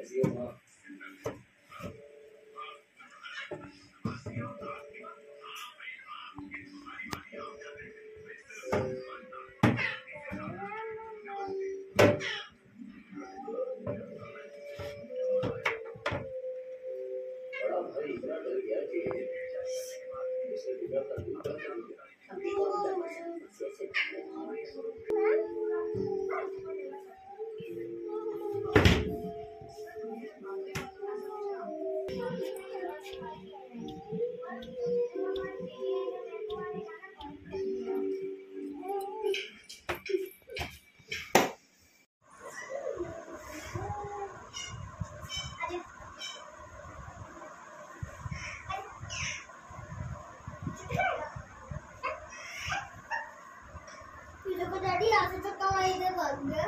Daddy यहाँ से तो कहाँ इधर भाग गया?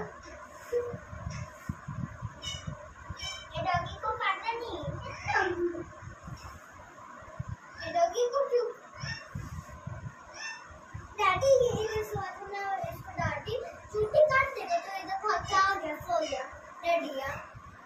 ये डॉगी को काटना नहीं। ये डॉगी को क्यों? डैडी ये स्वाद में इसको डांटी चूटी काट देगा तो इधर भाग के आ गया, सो गया डैडी यार।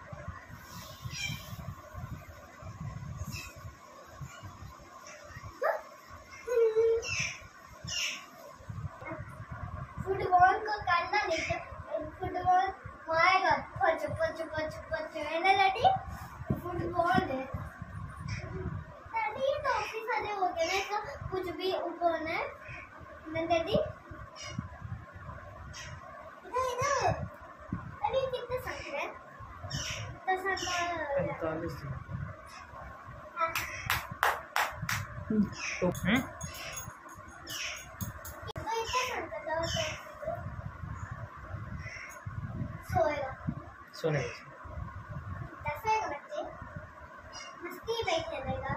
फुटबॉल को काटना नहीं है, फुटबॉल मारेगा पच पच पच पच है ना डैडी? फुटबॉल है डैडी। ये तो ऑफिस वाले हो गए ना, इसका कुछ भी ऊपर है ना डैडी। इधर इधर अभी कितने साल है? 10 साल का 45 तो है सोने बच्चे मस्ती बैठने देगा।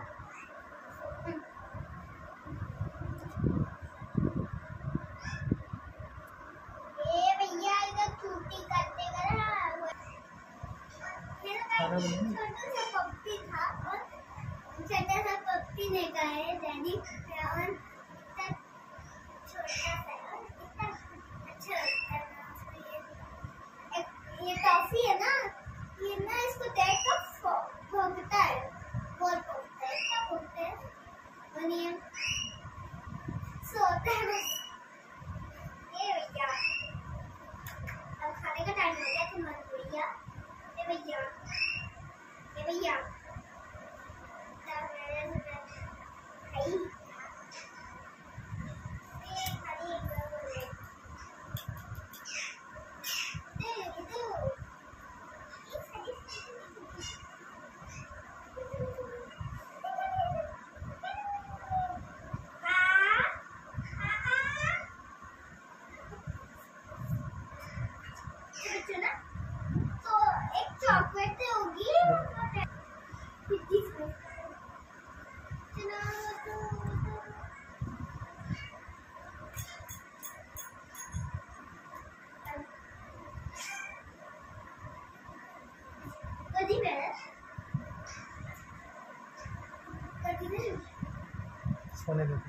ये भैया इधर छुट्टी करते करा। छोटा सा पप्पी था और छोटा सा पप्पी लेकर आए डैडी। छोटा सा इतना अच्छा लगता है ये टॉफी है ना, ये ना इसको देख कर भोगता है, बहुत भोगता है, क्या भोगता है? और ये सोता है बस। ये भैया अब खाने का टाइम हो गया, तुम्हारे भैया। ये भैया, ये भैया तो एक चॉकलेट होगी सोने दो।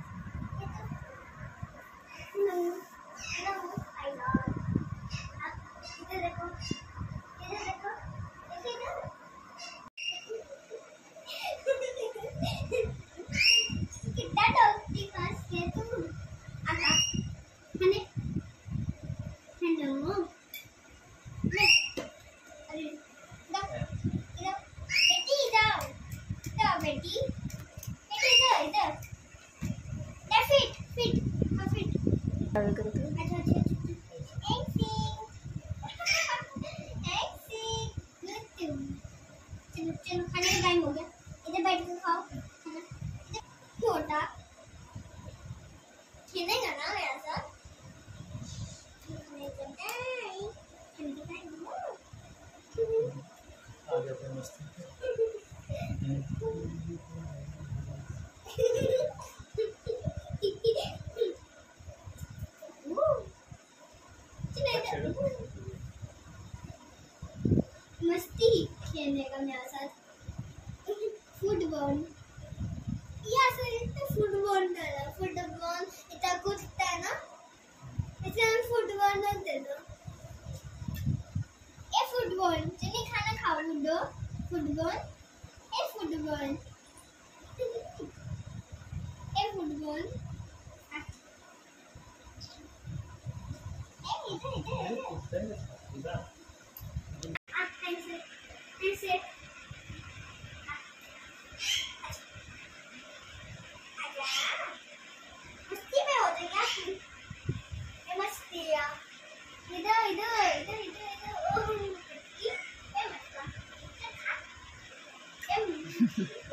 चलो खाने का टाइम हो गया, इधर बैठ के खाओ खाना। छोटा खेलेगा ना मेरा साथ? आ गया फिर मस्ती। मस्ती में हो जाए क्या? ये मस्ती है। इधर इधर इधर इधर इधर ये मस्ती।